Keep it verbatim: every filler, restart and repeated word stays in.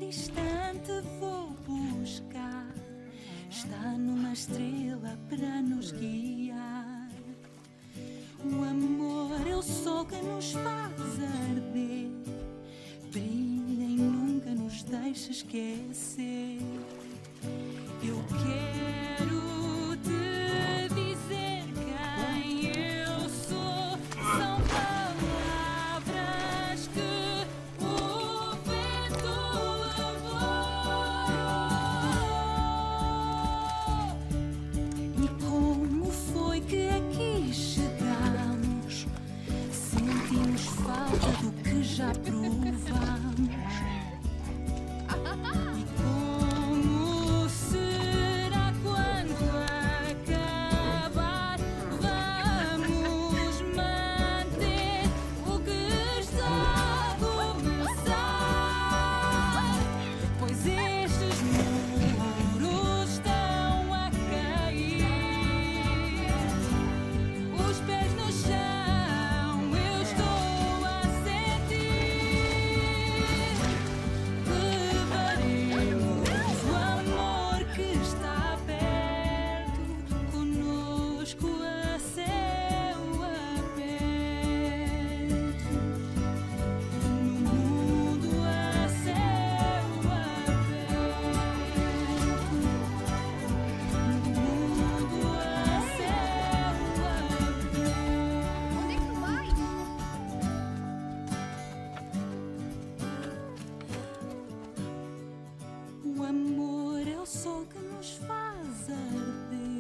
instante vou buscar. Está numa estrela para nos guiar. O amor é o sol que nos faz arder. Brilha e nunca nos deixa esquecer. Eu quero te dizer quem eu sou. São palavras que o vento levou. E como foi que aqui chegamos? Sentimos falta do que já provamos. O amor é o sol que nos faz arder.